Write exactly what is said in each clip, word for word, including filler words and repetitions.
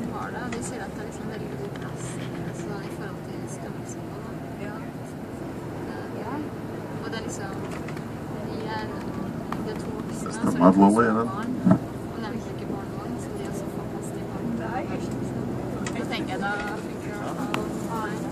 som har det, og de sier at det er liksom veldig god plass så i forhold til størrelse på det. Ja. Ja. Og det er liksom, de er, de er to voksne, så er det to barn, og det er liksom ikke barnevogn, så de også får plass til barn. Nei. Jeg tenker da funker det å ha en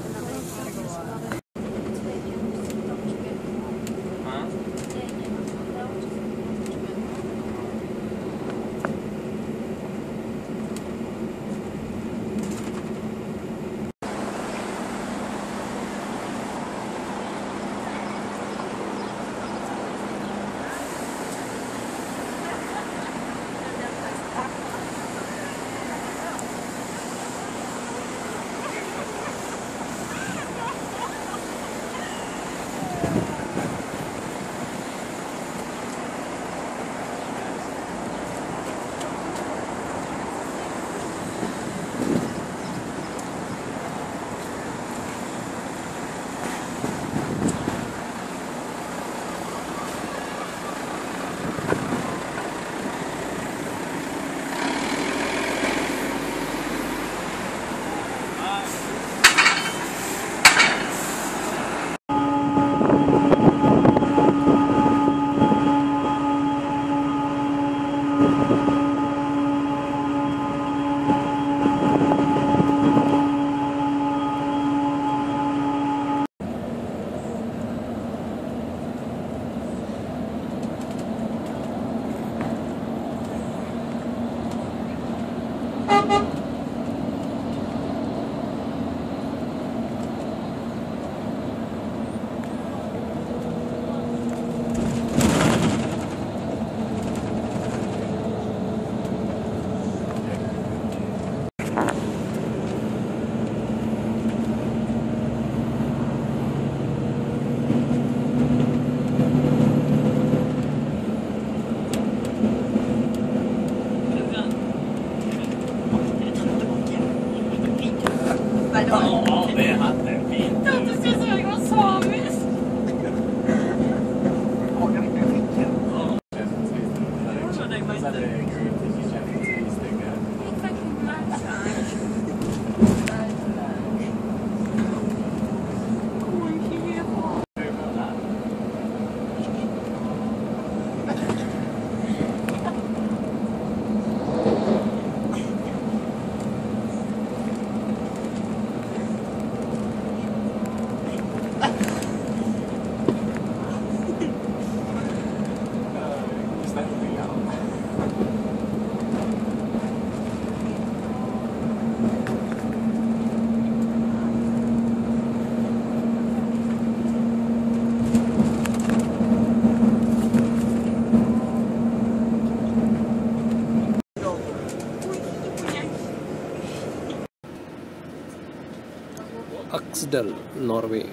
Norway.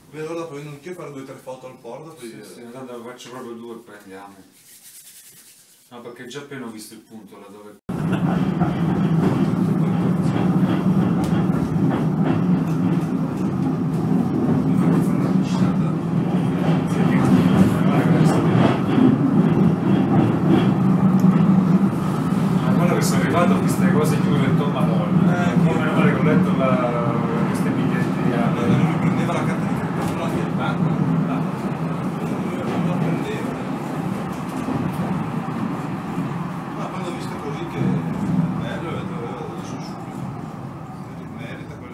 Vedo dopo, io non chiedo fare due o tre foto al porto, poi... Sì, sì, intanto faccio proprio due e poi andiamo. No, perché già appena ho visto il punto là dove... Sono arrivato a queste cose che ho detto madonna, eh, come non male che ho letto la, queste biglietti di anno. Non mi prendeva la carta di credito, non la firmata, non la prendeva. Ma quando ho visto così che è bello, ho detto adesso subito, merita quello.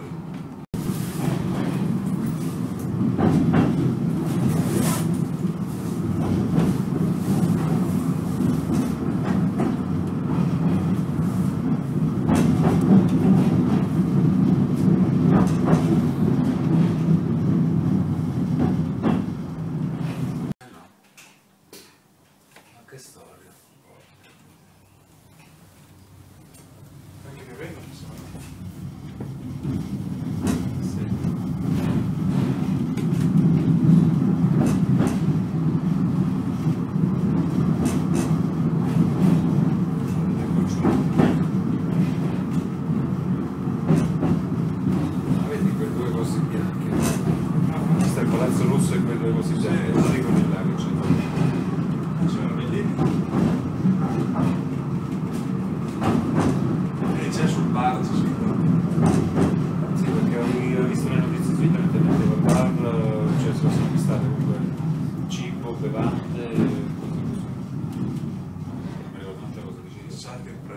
Che storia. Anche che vengono, insomma. Sì. Ah, vedi quei due cose bianche. Questo è il palazzo rosso e quei due cose bianche. Non dico di là che c'è. C'erano bellini. E c'è sul bar, c'è scritto. Sì, perché ho visto le notizie su internet e mettevo il bar, cioè si possono acquistare comunque cibo, bevande e cose così. Non mi ricordo tante cose decise. Sai che pre-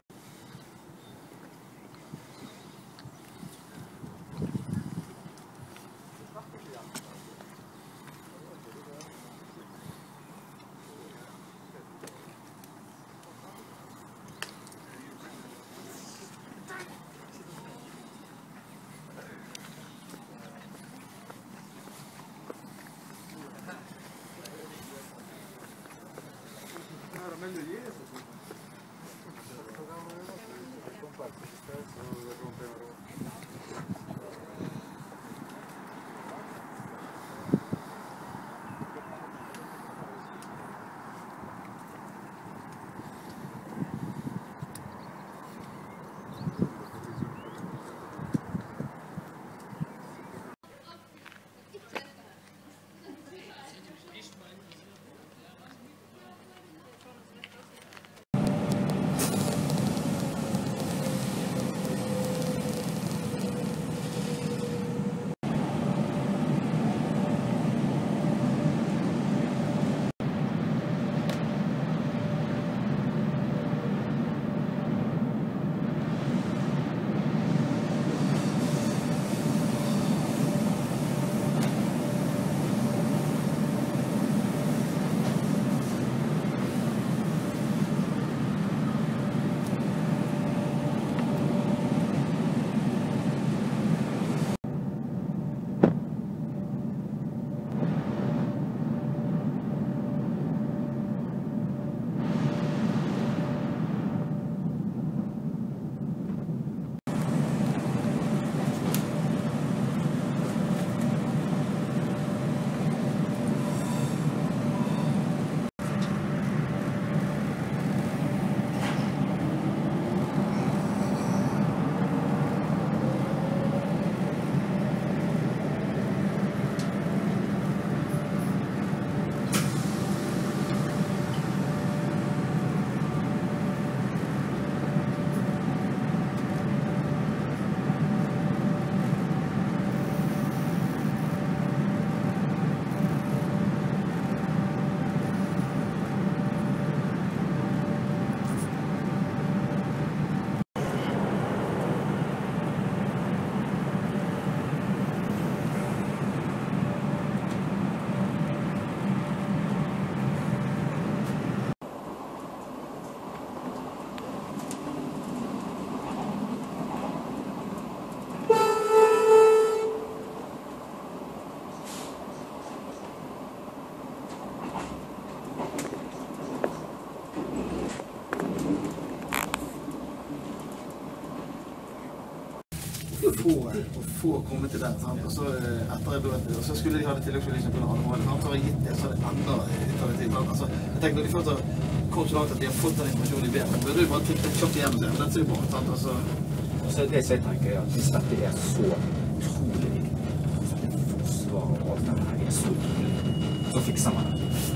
få, å få komme til den, sant? Og så etter jeg ble, og så skulle de ha det tilleggsbevisning på noe annet, sant? Så har jeg gitt det, så er det enda ytterligere tid, sant? Altså, jeg tenker, når de først har kommet så langt at de har fått den informasjonen i bedre, så burde du bare tippe kjapt igjennom det, men den ser jo bra, sant? Altså, og så det jeg tenker, at hvis dette er så utrolig viktig, hvis dette forsvar og alt dette her er så utrolig, så fikser man det.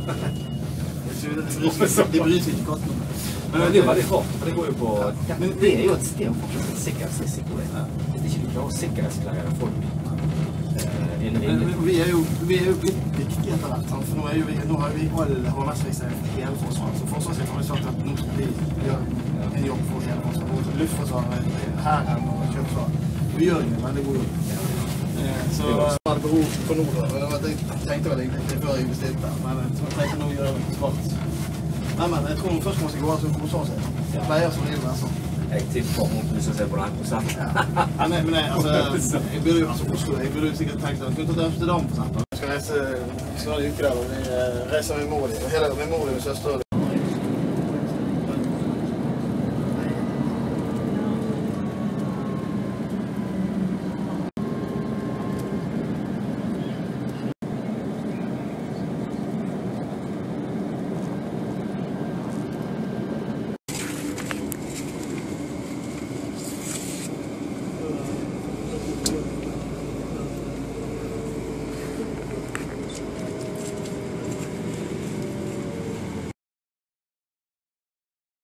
De bryr seg ikke katten. Men det er jo veldig rart, for det går jo på... Men det er jo et sted å fortsatt en sikkerhetsrisiko. Hvis ikke du klarer å sikkerhetsklarere folk innen rimelig. Vi er jo blitt viktige etter hvert, for nå har vi all H M S-virksomhet for hele forsvaret. Så forsvarssektoren har sagt at nå skal vi gjøre en jobb for hele forsvaret. Luftforsvaret, hæren og kjøpsvaret. Vi gjør en veldig god jobb. Så jeg hadde behov for noe da. Jeg tenkte vel egentlig før jeg bestilte, men jeg tenkte nå gjør det svart. Nei, men jeg tror først man skal gå av som konsert seg. Jeg pleier som det være sånn. Jeg tipper om du skal se på den prosent. Men jeg, jeg burde jo altså Oslo, jeg burde jo sikkert tenkt at jeg kunne ta til Amsterdam for eksempel. Jeg skal reise snart en uke der, og vi reiser med mor di, og hele med mor di og søster.